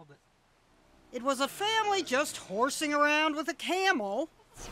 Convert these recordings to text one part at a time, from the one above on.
It was a family just horsing around with a camel.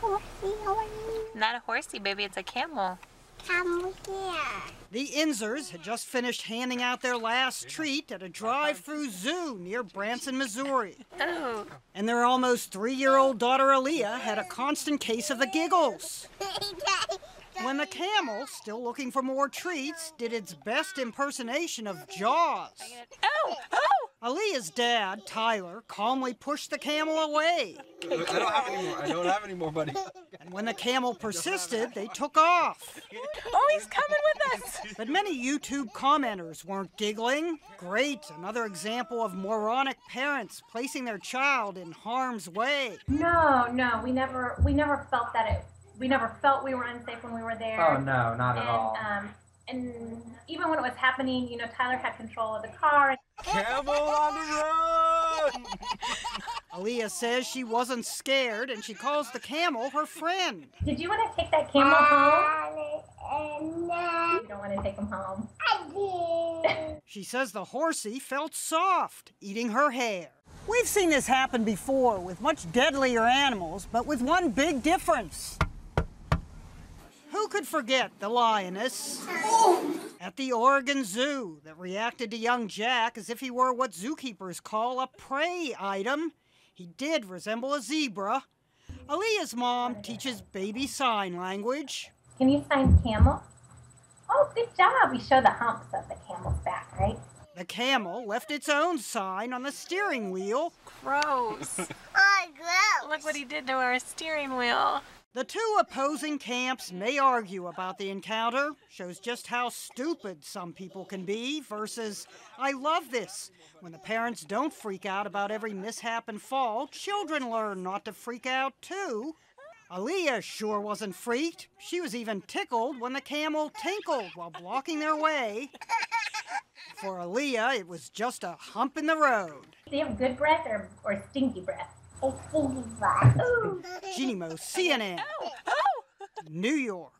Not a horsey, baby, it's a camel. Come here. The Inzers had just finished handing out their last treat at a drive-through zoo near Branson, Missouri. Oh. And their almost 3-year-old daughter Aaliyah had a constant case of the giggles. When the camel, still looking for more treats, did its best impersonation of Jaws. Oh! Oh! Aaliyah's dad, Tyler, calmly pushed the camel away. I don't have any more, buddy. And when the camel persisted, they took off. Oh, he's coming with us! But many YouTube commenters weren't giggling. Great, another example of moronic parents placing their child in harm's way. No, we never felt that we never felt we were unsafe when we were there. Oh, no, not at all. And even when it was happening, you know, Tyler had control of the car. Camel on the road! Aaliyah says she wasn't scared, and she calls the camel her friend. Did you want to take that camel home? No. You don't want to take him home? I did. She says the horsey felt soft, eating her hair. We've seen this happen before with much deadlier animals, but with one big difference. Who could forget the lioness at the Oregon Zoo that reacted to young Jack as if he were what zookeepers call a prey item? He did resemble a zebra. Aaliyah's mom teaches baby sign language. Can you sign camel? Oh, good job. We show the humps of the camel's back, right? The camel left its own sign on the steering wheel. Gross. Oh, gross. Look what he did to our steering wheel. The two opposing camps may argue about the encounter, shows just how stupid some people can be, versus, I love this. When the parents don't freak out about every mishap and fall, children learn not to freak out too. Aaliyah sure wasn't freaked. She was even tickled when the camel tinkled while blocking their way. For Aaliyah, it was just a hump in the road. Do you have good breath or stinky breath? It's stinky breath. Jeannie Mo, CNN, Oh! New York.